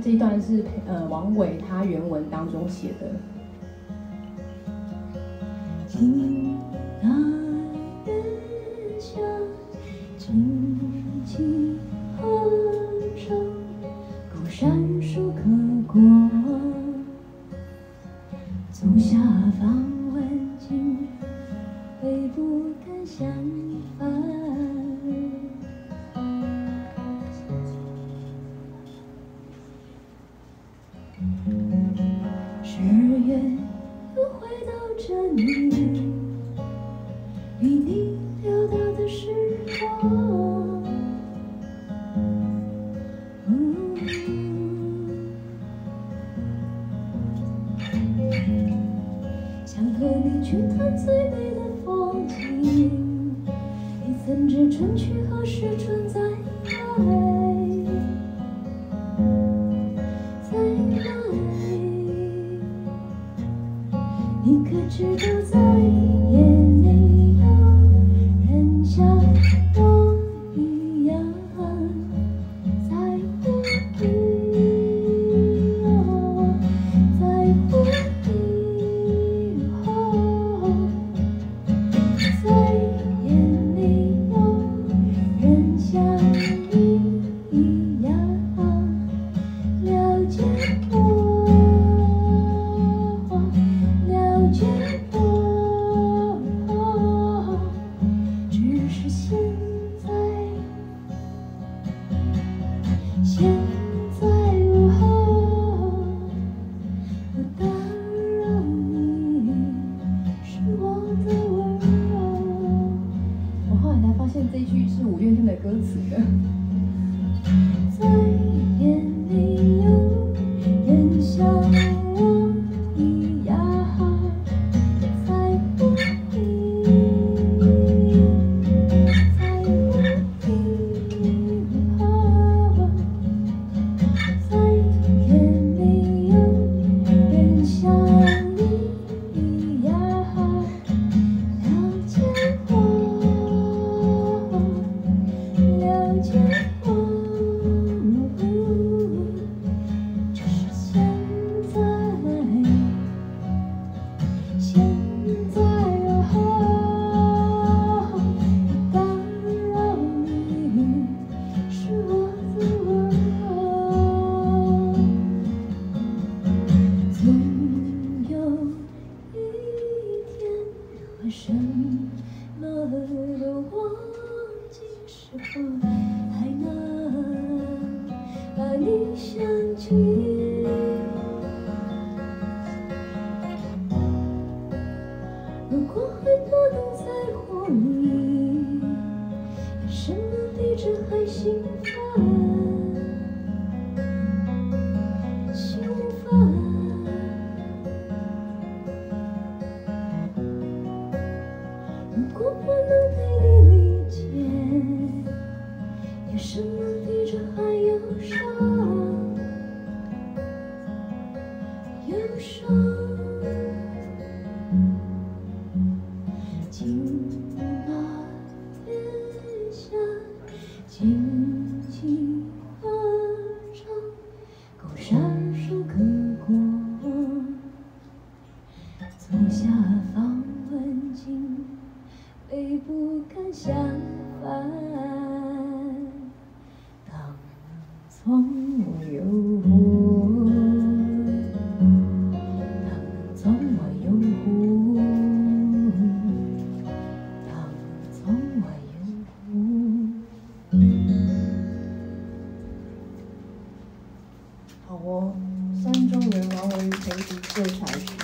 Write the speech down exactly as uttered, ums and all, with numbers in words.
这一段是呃王伟他原文当中写的。 听那月下，轻轻合唱，高山树可过，从下方问津，北不敢相反。十二月又回到这里，与你聊到的时光。想和你去看最美的风景，你怎知春去何时春再来？你可知道再也没有人像我一样在乎你，哦，在乎你，哦，再也没有人像你一样了解我。现在我不打扰你，是我的温柔。 我后来才发现这句是五月天的歌词的。 再也没有人像我一样在乎你，在乎你，哦。再也没有人像你一样了解我，了解我。只是现在，现在哦，不打扰你，是我的温柔。总有一天，会什么都忘记时候，还能把你想起。如果还不能再活你，有什么比这还心烦？心烦。如果不能陪你理解，有什么比这还忧伤？忧伤。听那月下，轻轻合唱，高山树可过，从下方问津，北不敢相反。当从我有我，当从我有我，当从我有我。 好哦，山中人王维陪读这才是。